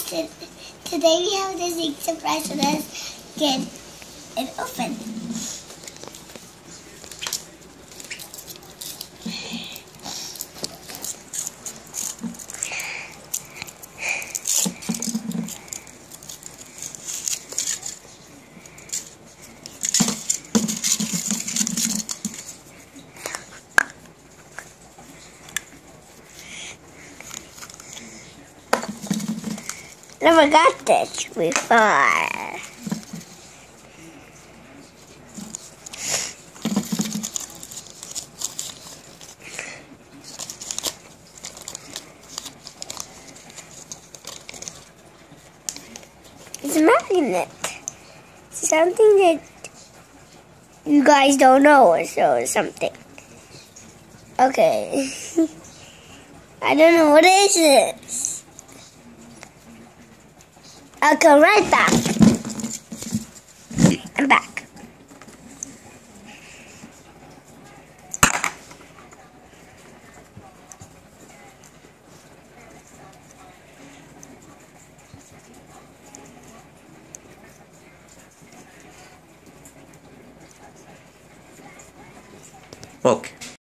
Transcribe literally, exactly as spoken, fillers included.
to, today we have this big surprise for us. Get it open. Never got this before. It's a magnet. Something that you guys don't know, so something. Okay. I don't know what is this. I'll come right back. I'm back. Okay.